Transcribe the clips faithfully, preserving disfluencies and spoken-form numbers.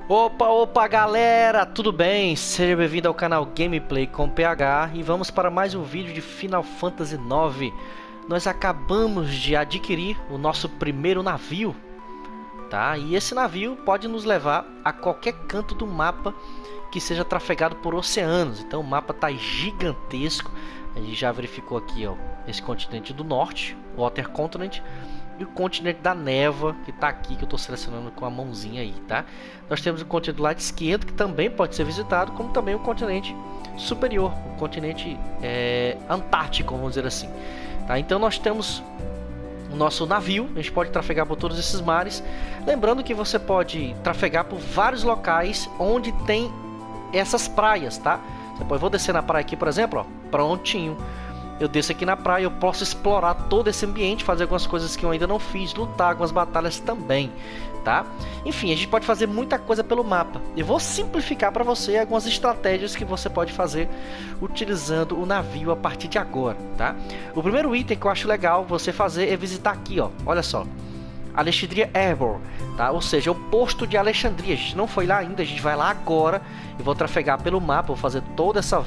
Opa, opa galera, tudo bem? Seja bem-vindo ao canal Gameplay com P H e vamos para mais um vídeo de Final Fantasy nove. Nós acabamos de adquirir o nosso primeiro navio, tá? E esse navio pode nos levar a qualquer canto do mapa que seja trafegado por oceanos. Então o mapa tá gigantesco. A gente já verificou aqui, ó, esse continente do norte, o Water Continent, e o continente da névoa, que está aqui, que eu estou selecionando com a mãozinha aí, tá? Nós temos o continente do lado esquerdo, que também pode ser visitado, como também o continente superior, o continente é, antártico, vamos dizer assim, tá? Então nós temos o nosso navio, a gente pode trafegar por todos esses mares. Lembrando que você pode trafegar por vários locais onde tem essas praias, tá? Você pode, vou descer na praia aqui, por exemplo, ó, prontinho. Eu desço aqui na praia, eu posso explorar todo esse ambiente, fazer algumas coisas que eu ainda não fiz, lutar algumas batalhas também, tá? Enfim, a gente pode fazer muita coisa pelo mapa. Eu vou simplificar para você algumas estratégias que você pode fazer utilizando o navio a partir de agora, tá? O primeiro item que eu acho legal você fazer é visitar aqui, ó. Olha só, Alexandria Harbor, tá? Ou seja, o posto de Alexandria. A gente não foi lá ainda, a gente vai lá agora. Eu vou trafegar pelo mapa, vou fazer toda essa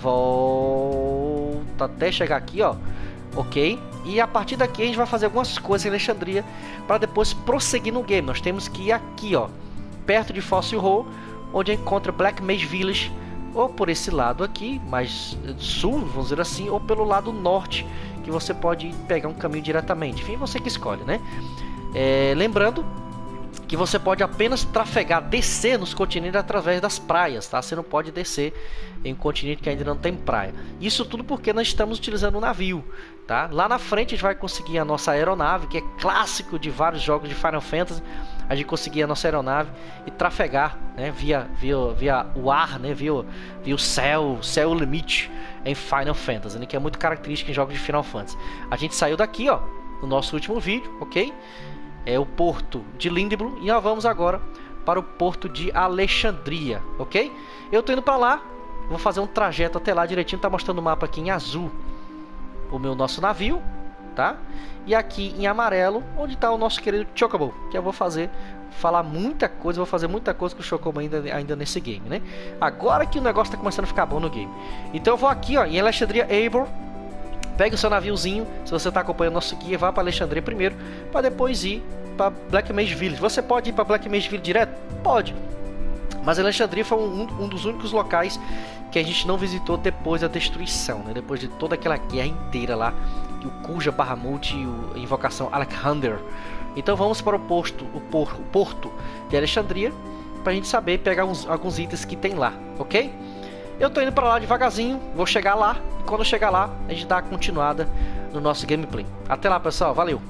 volta até chegar aqui, ó, ok? E a partir daqui a gente vai fazer algumas coisas em Alexandria para depois prosseguir no game. Nós temos que ir aqui, ó, perto de Fossil Hole, onde encontra Black Mage Village, ou por esse lado aqui, mais sul, vamos dizer assim, ou pelo lado norte, que você pode pegar um caminho diretamente. Enfim, você que escolhe, né? É, lembrando que você pode apenas trafegar, descer nos continentes através das praias, tá? Você não pode descer em um continente que ainda não tem praia. Isso tudo porque nós estamos utilizando um navio, tá? Lá na frente a gente vai conseguir a nossa aeronave, que é clássico de vários jogos de Final Fantasy. A gente conseguir a nossa aeronave e trafegar, né? Via, via, via o ar, né? Via, via o céu, céu limite em Final Fantasy, né? Que é muito característico em jogos de Final Fantasy. A gente saiu daqui, ó, no nosso último vídeo, ok? É o porto de Lindblum e nós vamos agora para o porto de Alexandria, ok? Eu tô indo para lá, vou fazer um trajeto até lá direitinho, tá mostrando o mapa aqui em azul o meu nosso navio, tá? E aqui em amarelo, onde está o nosso querido Chocobo, que eu vou fazer, falar muita coisa, vou fazer muita coisa com o Chocobo ainda, ainda nesse game, né? Agora que o negócio tá começando a ficar bom no game. Então eu vou aqui, ó, em Alexandria Harbor. Pegue o seu naviozinho, se você está acompanhando nosso guia, vá para Alexandria primeiro, para depois ir para Black Mage Village. Você pode ir para Black Mage Village direto? Pode. Mas Alexandria foi um, um dos únicos locais que a gente não visitou depois da destruição, né? Depois de toda aquela guerra inteira lá, o Kuja Bahamut e a invocação Alexander. Então vamos para o posto, o, por, o porto de Alexandria, para a gente saber pegar uns, alguns itens que tem lá, ok? Eu tô indo para lá devagarzinho, vou chegar lá, e quando eu chegar lá, a gente dá a continuada no nosso gameplay. Até lá, pessoal, valeu!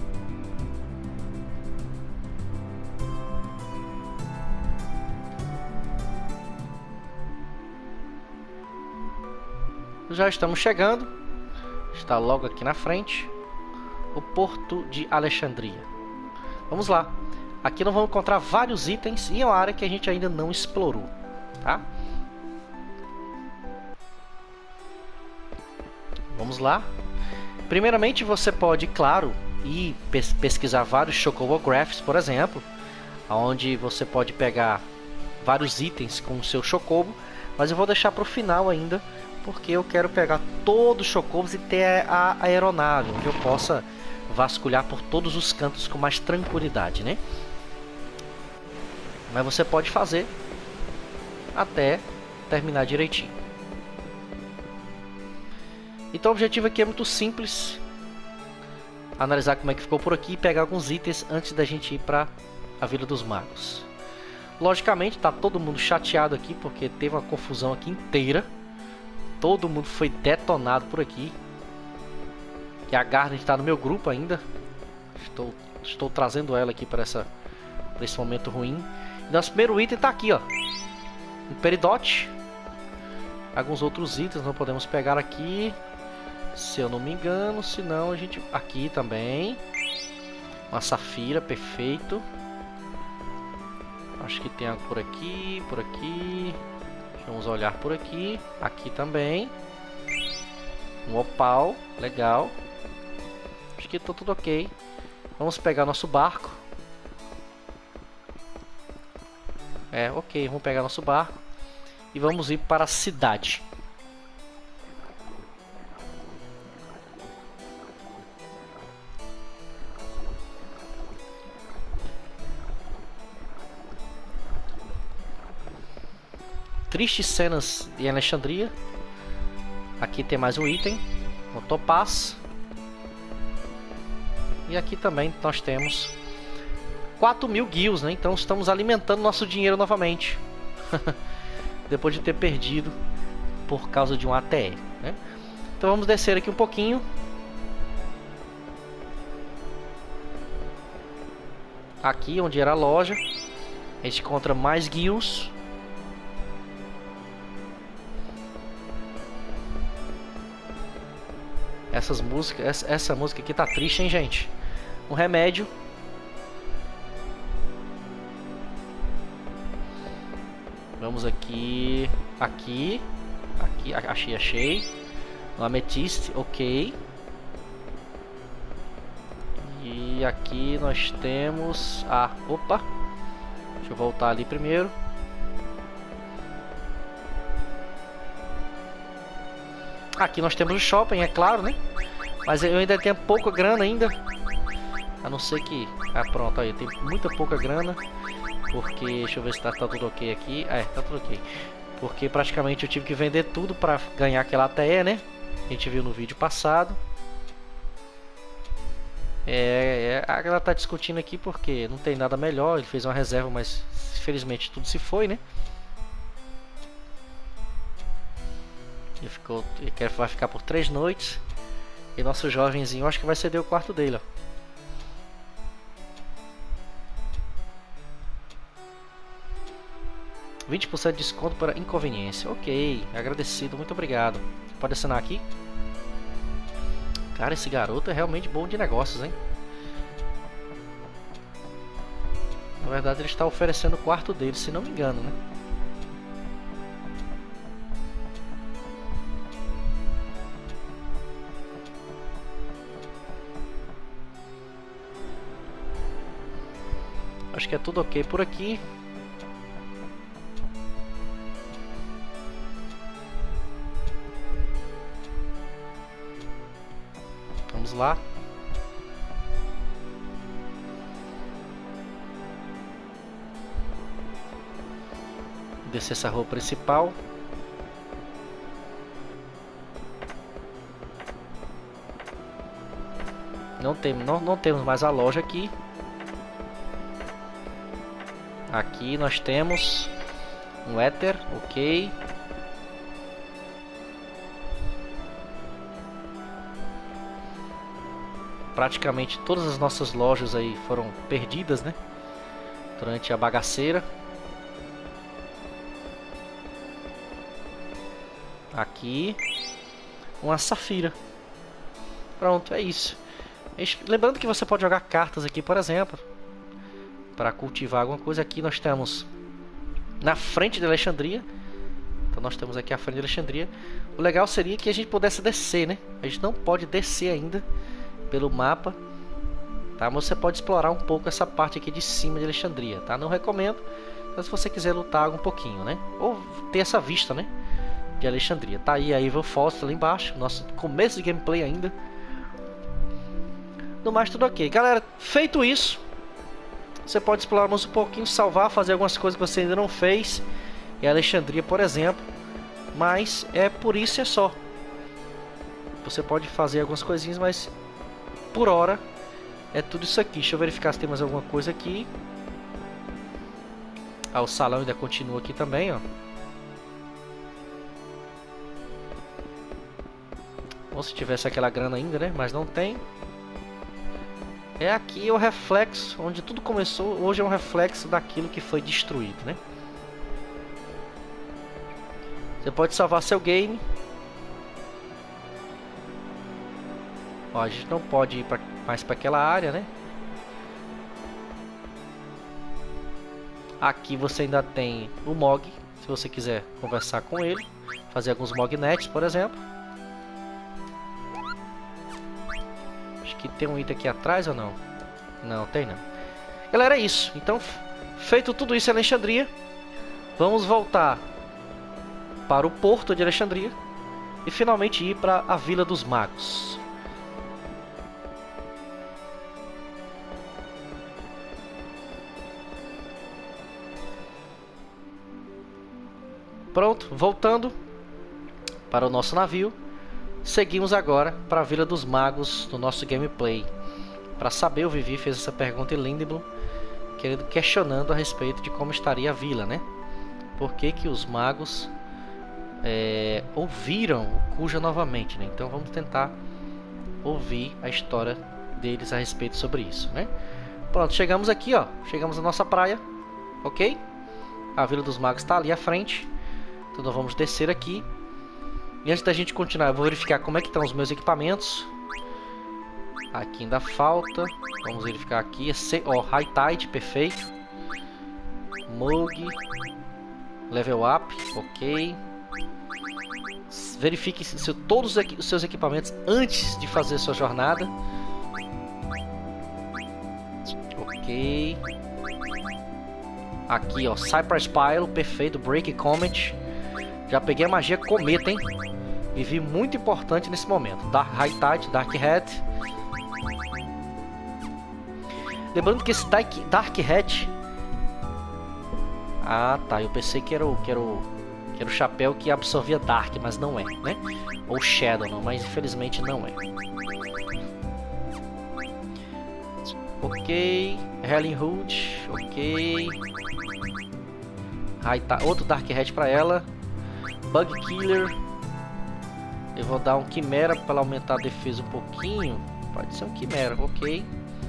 Já estamos chegando, está logo aqui na frente, o porto de Alexandria. Vamos lá, aqui nós vamos encontrar vários itens e é uma área que a gente ainda não explorou, tá? Vamos lá. Primeiramente você pode, claro, ir pes pesquisar vários Chocobographs, por exemplo, onde você pode pegar vários itens com o seu Chocobo, mas eu vou deixar para o final ainda, porque eu quero pegar todos os Chocobos e ter a aeronave, onde eu possa vasculhar por todos os cantos com mais tranquilidade, né? Mas você pode fazer até terminar direitinho. Então o objetivo aqui é muito simples, analisar como é que ficou por aqui e pegar alguns itens antes da gente ir para a Vila dos Magos. Logicamente tá todo mundo chateado aqui porque teve uma confusão aqui inteira, todo mundo foi detonado por aqui. E a Garden está no meu grupo ainda, estou, estou trazendo ela aqui para essa, para esse momento ruim. E nosso primeiro item está aqui, ó, um Peridote. Alguns outros itens não podemos pegar aqui, se eu não me engano, senão a gente... Aqui também uma safira, perfeito. Acho que tem algo por aqui, por aqui. Vamos olhar por aqui. Aqui também um opal, legal. Acho que tá tudo ok. Vamos pegar nosso barco. É, ok, vamos pegar nosso barco e vamos ir para a cidade. Tristes cenas em Alexandria. Aqui tem mais um item, um topaz. E aqui também nós temos quatro mil guios, né? Então estamos alimentando nosso dinheiro novamente. Depois de ter perdido por causa de um A T E, né? Então vamos descer aqui um pouquinho. Aqui onde era a loja, a gente encontra mais guios. Essas músicas, essa, essa música aqui tá triste, hein, gente? Um remédio. Vamos aqui, aqui, aqui, achei, achei. Um ametiste, ok. E aqui nós temos, ah, opa. Deixa eu voltar ali primeiro. Aqui nós temos o shopping, é claro, né? Mas eu ainda tenho pouca grana ainda. A não ser que... Ah, pronto, aí tem muita pouca grana. Porque... Deixa eu ver se tá, tá tudo ok aqui. É, tá tudo ok. Porque praticamente eu tive que vender tudo pra ganhar aquela A T E, né? A gente viu no vídeo passado. É, é, ela tá discutindo aqui porque não tem nada melhor. Ele fez uma reserva, mas infelizmente tudo se foi, né? Ele, ficou, ele quer, vai ficar por três noites. E nosso jovenzinho, acho que vai ceder o quarto dele, ó. vinte por cento de desconto para inconveniência. Ok, agradecido, muito obrigado. Pode assinar aqui. Cara, esse garoto é realmente bom de negócios, hein? Na verdade ele está oferecendo o quarto dele, se não me engano, né? Acho que é tudo ok por aqui. Vamos lá. Descer essa rua principal. Não tem, não, não temos mais a loja aqui. Aqui nós temos um éter, ok. Praticamente todas as nossas lojas aí foram perdidas, né? Durante a bagaceira. Aqui uma safira. Pronto, é isso. Lembrando que você pode jogar cartas aqui, por exemplo, para cultivar alguma coisa. Aqui nós temos na frente de Alexandria. Então nós temos aqui a frente de Alexandria. O legal seria que a gente pudesse descer, né? A gente não pode descer ainda pelo mapa, tá? Mas você pode explorar um pouco essa parte aqui de cima de Alexandria, tá? Não recomendo, mas se você quiser lutar um pouquinho, né? Ou ter essa vista, né? De Alexandria. Tá aí a Evil Foster lá embaixo. Nosso começo de gameplay ainda. No mais, tudo ok. Galera, feito isso, você pode explorar mais um pouquinho, salvar, fazer algumas coisas que você ainda não fez em Alexandria, por exemplo. Mas é por isso é só. Você pode fazer algumas coisinhas, mas por hora é tudo isso aqui. Deixa eu verificar se tem mais alguma coisa aqui. Ah, o salão ainda continua aqui também, ó. Ou se tivesse aquela grana ainda, né? Mas não tem. É aqui o reflexo, onde tudo começou. Hoje é um reflexo daquilo que foi destruído, né? Você pode salvar seu game. Ó, a gente não pode ir pra, mais para aquela área, né? Aqui você ainda tem o Mog, se você quiser conversar com ele, fazer alguns Mognets, por exemplo. Acho que tem um item aqui atrás ou não? Não, tem não. Galera, é isso. Então, feito tudo isso em Alexandria, Vamos voltar para o porto de Alexandria e finalmente ir para a Vila dos Magos. Pronto, voltando para o nosso navio, seguimos agora para a Vila dos Magos no nosso gameplay. Para saber, o Vivi fez essa pergunta em Lindblum, querendo, questionando a respeito de como estaria a vila, né? Por que que os magos é, ouviram o Kuja novamente, né? Então vamos tentar ouvir a história deles a respeito sobre isso, né? Pronto, chegamos aqui, ó. Chegamos na nossa praia, ok? A Vila dos Magos está ali à frente. Então nós vamos descer aqui. E antes da gente continuar, eu vou verificar como é que estão os meus equipamentos. Aqui ainda falta. Vamos verificar aqui. Ó, High Tide, perfeito. Mug. Level Up, ok. Verifique se, se todos os seus equipamentos antes de fazer sua jornada. Ok. Aqui, ó, Cypress Pile, perfeito. Break Comet. Já peguei a magia Cometa, hein? E vi muito importante nesse momento. Dark High Tide, Dark Hat. Lembrando que esse Dark, Dark Hat... Ah, tá. Eu pensei que era o, que era o, que era o chapéu que absorvia Dark, mas não é, né? Ou Shadow, não, mas infelizmente não é. Ok. Helen Hood, ok. Aí tá, outro Dark Hat pra ela. Bug Killer. Eu vou dar um Quimera para ela aumentar a defesa um pouquinho. Pode ser um Quimera, ok.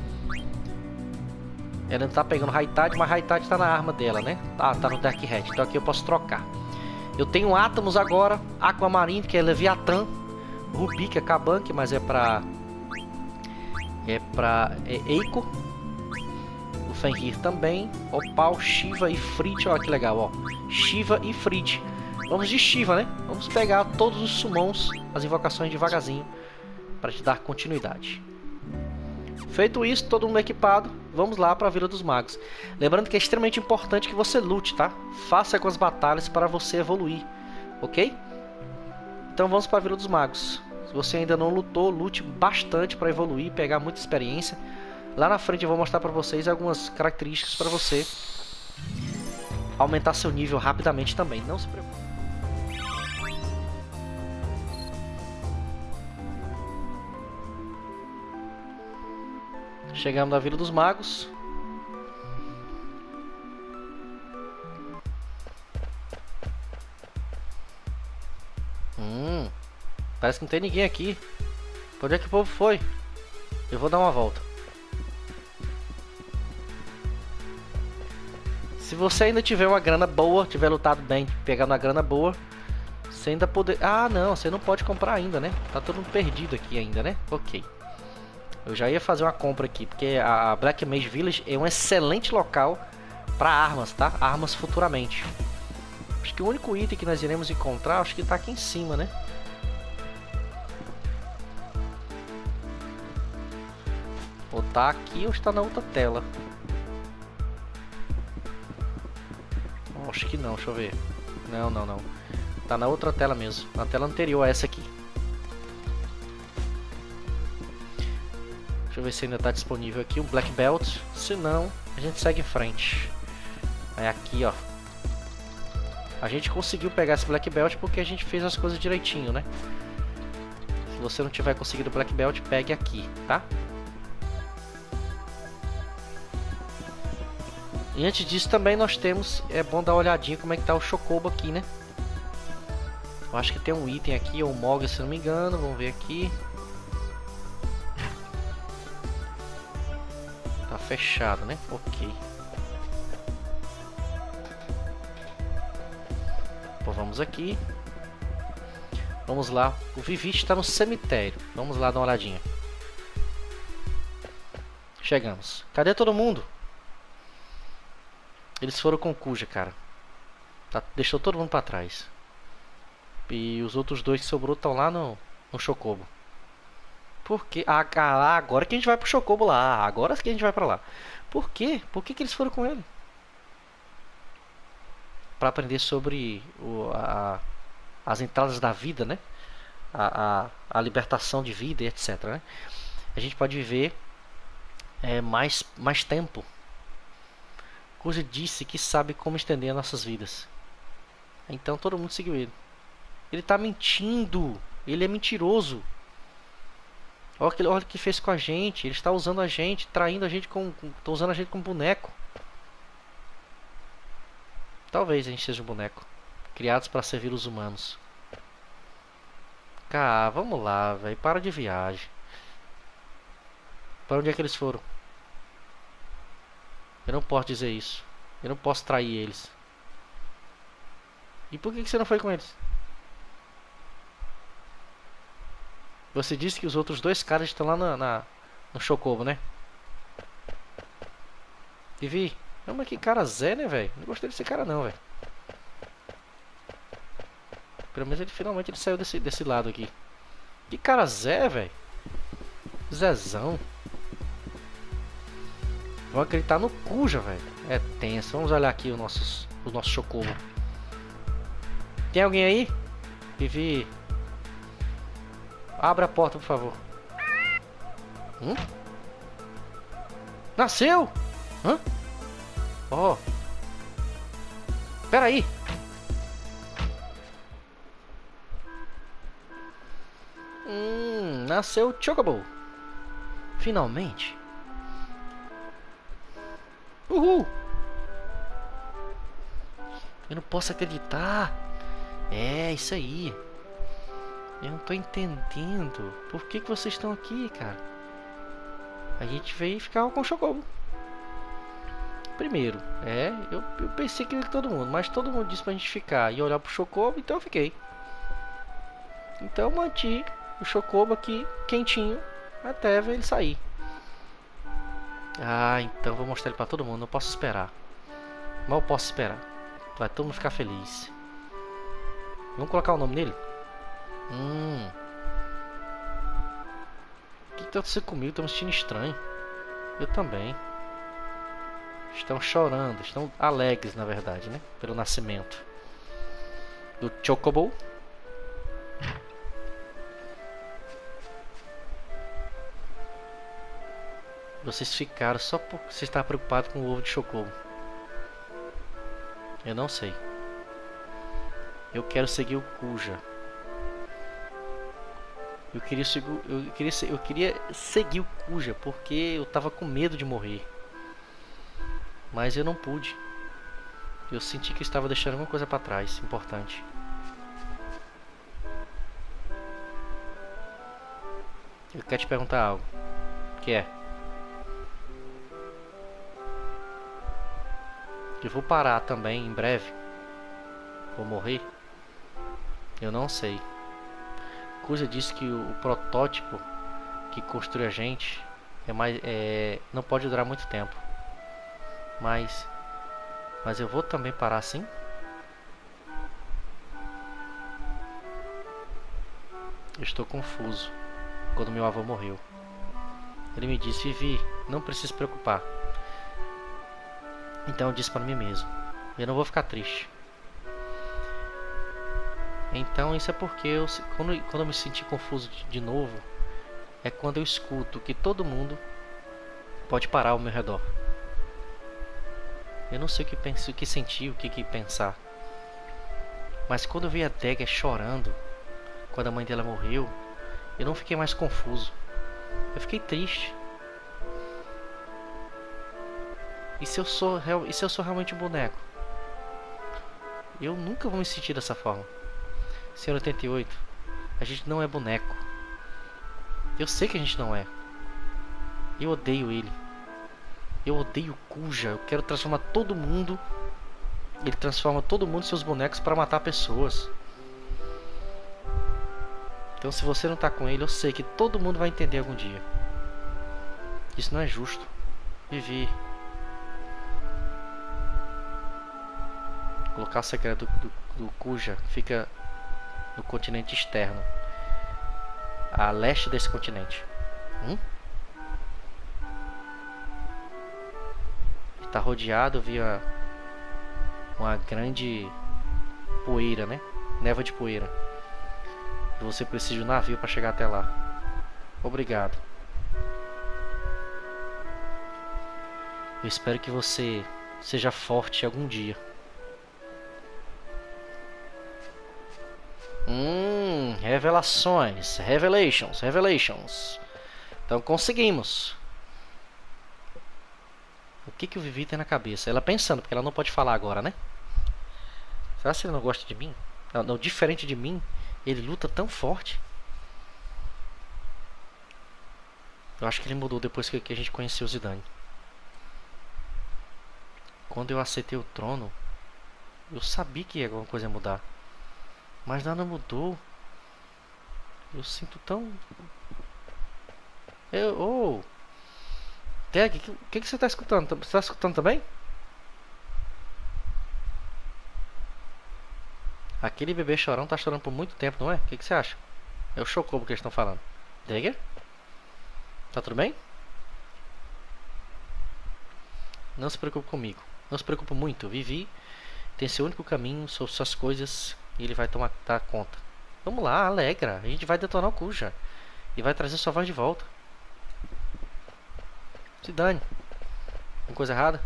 Ela não tá pegando High Tide, mas High Tide tá na arma dela, né? Ah, tá no Dark Hat, então aqui eu posso trocar. Eu tenho Atomos agora, Aquamarine, que é Leviathan, Ruby, que é Cabanque, mas é pra... É pra... É Eiko. O Fenrir também. Opal, Shiva e Frit, olha que legal, ó. Shiva e Frit. Vamos de Shiva, né? Vamos pegar todos os summons, as invocações devagarzinho, para te dar continuidade. Feito isso, todo mundo equipado, vamos lá para a Vila dos Magos. Lembrando que é extremamente importante que você lute, tá? Faça com as batalhas para você evoluir, ok? Então vamos para a Vila dos Magos. Se você ainda não lutou, lute bastante para evoluir e pegar muita experiência. Lá na frente eu vou mostrar para vocês algumas características para você aumentar seu nível rapidamente também. Não se preocupe. Chegamos na Vila dos Magos. Hum, parece que não tem ninguém aqui. Pra onde é que o povo foi? Eu vou dar uma volta. Se você ainda tiver uma grana boa, tiver lutado bem, pegar uma grana boa, você ainda poder... Ah, não, você não pode comprar ainda, né? Tá todo mundo perdido aqui ainda, né? Ok. Eu já ia fazer uma compra aqui, porque a Black Mage Village é um excelente local para armas, tá? Armas futuramente. Acho que o único item que nós iremos encontrar, acho que tá aqui em cima, né? Ou tá aqui ou está na outra tela. Acho que não, deixa eu ver. Não, não, não. Tá na outra tela mesmo. Na tela anterior a essa aqui. Deixa eu ver se ainda está disponível aqui um Black Belt. Se não, a gente segue em frente. É aqui, ó. A gente conseguiu pegar esse Black Belt porque a gente fez as coisas direitinho, né? Se você não tiver conseguido o Black Belt, pegue aqui, tá? E antes disso também nós temos... É bom dar uma olhadinha como é que tá o Chocobo aqui, né? Eu acho que tem um item aqui, ou um Mog, se não me engano. Vamos ver aqui. Tá fechado, né? Ok. Pô, vamos aqui. Vamos lá. O Vivi está no cemitério. Vamos lá dar uma olhadinha. Chegamos. Cadê todo mundo? Eles foram com o Kuja, cara. Tá, deixou todo mundo pra trás. E os outros dois que sobrou estão lá no, no Chocobo. Por quê? Ah, ah, agora que a gente vai pro Chocobo lá. Agora que a gente vai pra lá. Por quê? Por que que eles foram com ele? para aprender sobre o, a, as entradas da vida, né? A, a, a libertação de vida e etc, né? A gente pode viver é, mais, mais tempo. Kuja disse que sabe como estender nossas vidas. Então todo mundo seguiu ele. Ele tá mentindo. Ele é mentiroso. Olha o que, olha o que fez com a gente. Ele está usando a gente, traindo a gente com, com, tá usando a gente como boneco. Talvez a gente seja um boneco, criados para servir os humanos. Cara, vamos lá, velho. Para de viagem. Para onde é que eles foram? Eu não posso dizer isso. Eu não posso trair eles. E por que você não foi com eles? Você disse que os outros dois caras estão lá na, na, no Chocobo, né? Vivi. Não, mas que cara Zé, né, velho? Não gostei desse cara não, velho. Pelo menos ele finalmente ele saiu desse, desse lado aqui. Que cara Zé, velho. Zezão. Vão acreditar no Kuja, velho. É tenso. Vamos olhar aqui o nossos, o nosso Chocobo. Tem alguém aí? Vivi. Abra a porta, por favor. Hum? Nasceu? Hã? Oh. Pera aí. Hum, nasceu o Chocobo. Finalmente. Uhul. Eu não posso acreditar. É, isso aí. Eu não tô entendendo. Por que que vocês estão aqui, cara? A gente veio ficar com o Chocobo. Primeiro, é, eu, eu pensei que ia todo mundo, mas todo mundo disse pra gente ficar e olhar pro Chocobo, então eu fiquei. Então eu mantive o Chocobo aqui quentinho até ver ele sair. Ah, então vou mostrar ele pra todo mundo, não posso esperar. Mal posso esperar. Vai todo mundo ficar feliz. Vamos colocar o nome nele? Hum. O que tá acontecendo comigo? Tô me sentindo estranho. Eu também. Estão chorando, estão alegres na verdade, né? Pelo nascimento do Chocobo. Vocês ficaram só porque você está preocupado com o ovo de Chocobo. Eu não sei. Eu quero seguir o Kuja. Eu queria seguir, eu queria, eu queria seguir o Kuja porque eu tava com medo de morrer. Mas eu não pude. Eu senti que eu estava deixando alguma coisa para trás, importante. Eu quero te perguntar algo. O que é? Eu vou parar também em breve. Vou morrer? Eu não sei. Kuja disse que o, o protótipo que construiu a gente é mais, é, não pode durar muito tempo. Mas, mas eu vou também parar assim? Eu estou confuso. Quando meu avô morreu, ele me disse: Vivi, não precisa se preocupar. Então eu disse para mim mesmo: eu não vou ficar triste. Então isso é porque eu, quando, quando eu me senti confuso de, de novo, é quando eu escuto que todo mundo pode parar ao meu redor. Eu não sei o que pensar, o que sentir, o que, que pensar. Mas quando eu vi a Dagger chorando quando a mãe dela morreu, eu não fiquei mais confuso. Eu fiquei triste. E se eu sou, e se eu sou realmente um boneco? Eu nunca vou me sentir dessa forma. senhor oitenta e oito, a gente não é boneco. Eu sei que a gente não é. Eu odeio ele. Eu odeio o Kuja. Eu quero transformar todo mundo. Ele transforma todo mundo em seus bonecos para matar pessoas. Então se você não tá com ele, eu sei que todo mundo vai entender algum dia. Isso não é justo. Vivi. O local secreto do, do, do Kuja fica no continente externo, a leste desse continente. Hum? Está rodeado via uma grande poeira, né? Névoa de poeira. E você precisa de um navio para chegar até lá. Obrigado. Eu espero que você seja forte algum dia. Hum, revelações, revelations, revelations. Então conseguimos. O que que o Vivi tem na cabeça? Ela pensando, porque ela não pode falar agora, né? Será que ele não gosta de mim? Não, não, diferente de mim, ele luta tão forte. Eu acho que ele mudou depois que, que a gente conheceu o Zidane. Quando eu aceitei o trono, eu sabia que alguma coisa ia mudar. Mas nada mudou. Eu sinto tão... Eu... Oh... Tag, o que, que, que você está escutando? Você está escutando também? Aquele bebê chorão tá chorando por muito tempo, não é? O que, que você acha? É o Chocobo que eles estão falando. Dagger? Tá tudo bem? Não se preocupe comigo. Não se preocupe muito. Vivi tem seu único caminho, são suas coisas e ele vai tomar dar conta. Vamos lá, alegra. A gente vai detonar o Kuja e vai trazer sua voz de volta. Se dane. Tem coisa errada?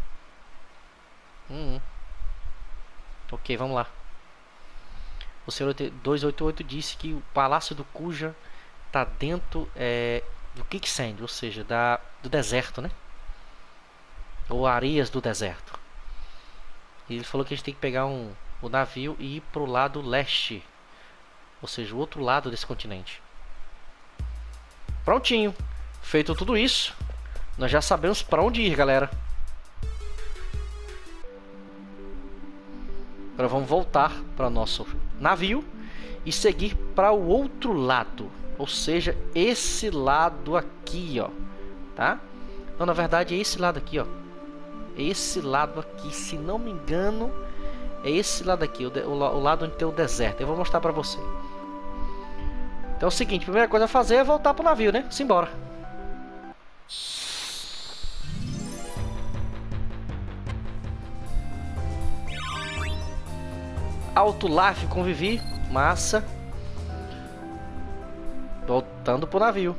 Hum. Ok, vamos lá. O senhor duzentos e oitenta e oito disse que o palácio do Kuja está dentro é, do Quicksand, ou seja, da, do deserto, né? Ou areias do deserto. E ele falou que a gente tem que pegar um, o navio e ir para o lado leste, ou seja, o outro lado desse continente. Prontinho. Feito tudo isso, nós já sabemos para onde ir, galera. Agora vamos voltar para o nosso navio e seguir para o outro lado, ou seja, esse lado aqui, ó, tá? Não, na verdade é esse lado aqui, ó. Esse lado aqui, se não me engano, é esse lado aqui, o, de, o, o lado onde tem o deserto. Eu vou mostrar para você. Então é o seguinte, a primeira coisa a fazer é voltar pro navio, né? Simbora. Alto Life convivi, massa. Voltando pro navio.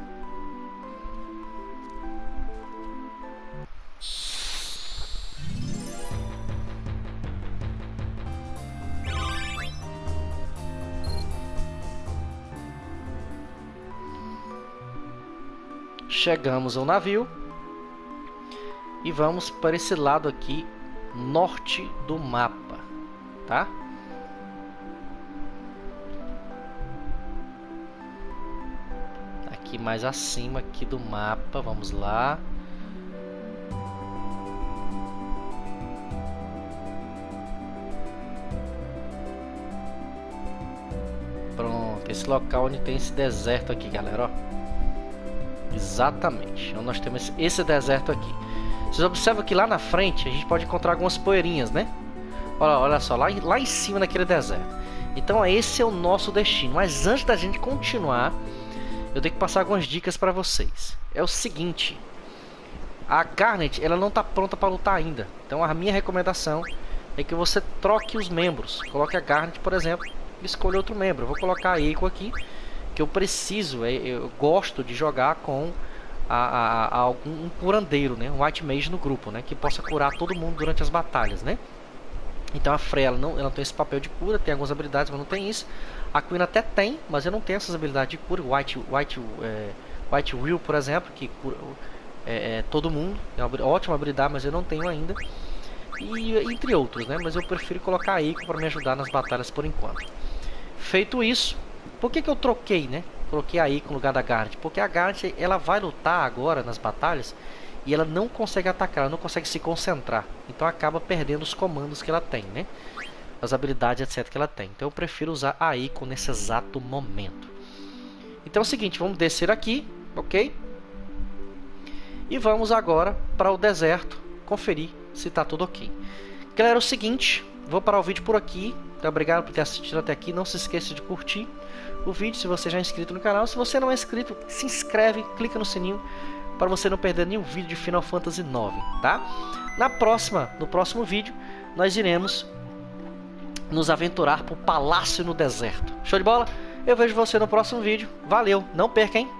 Chegamos ao navio e vamos para esse lado aqui, norte do mapa, tá? Aqui mais acima aqui do mapa, vamos lá. Pronto, esse local onde tem esse deserto aqui, galera, ó. Exatamente, então nós temos esse deserto aqui. Vocês observam que lá na frente a gente pode encontrar algumas poeirinhas, né? Olha, olha só, lá, lá em cima naquele deserto. Então esse é o nosso destino. Mas antes da gente continuar, eu tenho que passar algumas dicas para vocês. É o seguinte, a Garnet, ela não está pronta para lutar ainda. Então a minha recomendação é que você troque os membros. Coloque a Garnet, por exemplo, e escolha outro membro. Eu vou colocar a Eiko aqui, que eu preciso, eu gosto de jogar com a, a, a algum um curandeiro, né, um White Mage no grupo, né, que possa curar todo mundo durante as batalhas, né. Então a Freya, ela não, ela não tem esse papel de cura, tem algumas habilidades, mas não tem isso. A Queen até tem, mas eu não tenho essas habilidades de cura. White, White, é, White Will, por exemplo, que cura é, é, todo mundo, é uma ótima habilidade, mas eu não tenho ainda. E entre outros, né, mas eu prefiro colocar a Eiko para me ajudar nas batalhas por enquanto. Feito isso, por que que eu troquei, né? Coloquei a Eiko no lugar da Garnet? Porque a Garnet, ela vai lutar agora nas batalhas e ela não consegue atacar, ela não consegue se concentrar. Então acaba perdendo os comandos que ela tem, né? As habilidades, etcétera que ela tem. Então eu prefiro usar a Eiko nesse exato momento. Então é o seguinte, vamos descer aqui, ok? E vamos agora para o deserto, conferir se está tudo ok. Galera, é o seguinte, vou parar o vídeo por aqui. Então, obrigado por ter assistido até aqui. Não se esqueça de curtir o vídeo se você já é inscrito no canal. Se você não é inscrito, se inscreve, clica no sininho para você não perder nenhum vídeo de Final Fantasy nove, tá? Na próxima, no próximo vídeo, nós iremos nos aventurar para o Palácio no Deserto. Show de bola? Eu vejo você no próximo vídeo. Valeu, não perca, hein?